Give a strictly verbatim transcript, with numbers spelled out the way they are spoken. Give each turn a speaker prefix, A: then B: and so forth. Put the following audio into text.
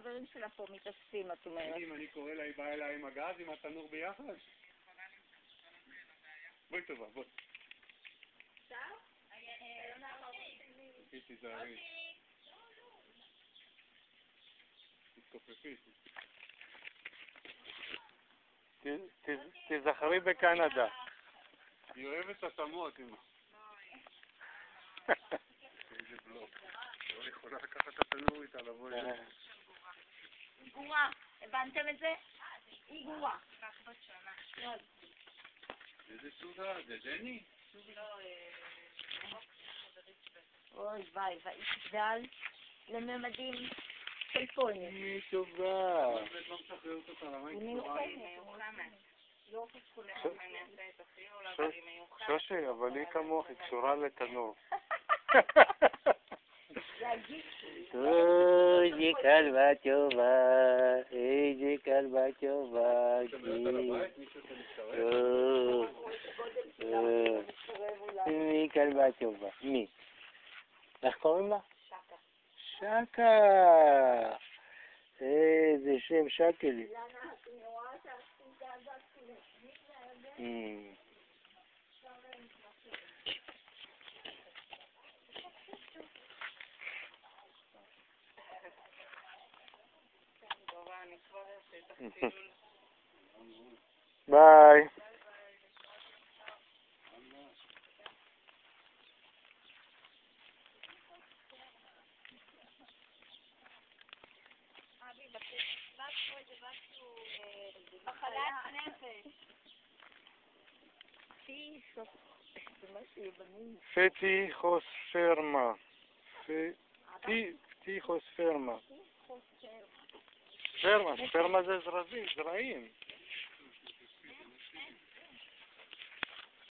A: החברים שלה פה מתאספים, את אומרת.
B: אם אני קורא לה, היא באה אליי עם הגז, עם התנור ביחד? בואי טובה, בואי.
A: אפשר?
B: תכי תיזהרי. תתכופפי. תזכרי בקנדה. היא אוהבת התאמות, אמא. איזה בלוק. לא יכולה לקחת את התנור איתה, לבוא אליי.
A: היא גרועה, הבנתם את זה? היא גרועה.
B: איזה סודה? זה דני?
A: אוי ביי, והיא תגדל לממדים של פולנית.
B: היא טובה. את לא משחררת אותה, למה היא קשורה?
A: היא מיוחמת. לא חשכולה, אני אעשה את החיול, אבל היא מיוחמת.
B: שושי, אבל היא כמוך, היא קשורה לתנור.
C: איזה כלבה טובה, איזה כלבה טובה, מי כלבה טובה? מי? איך קוראים לה?
A: שקה.
C: שקה. איזה שם שקלי.
B: ביי.
A: מחלת נפש.
B: פטיכוספרמה. פטיכוספרמה. ספרמה, ספרמה זה זרעים.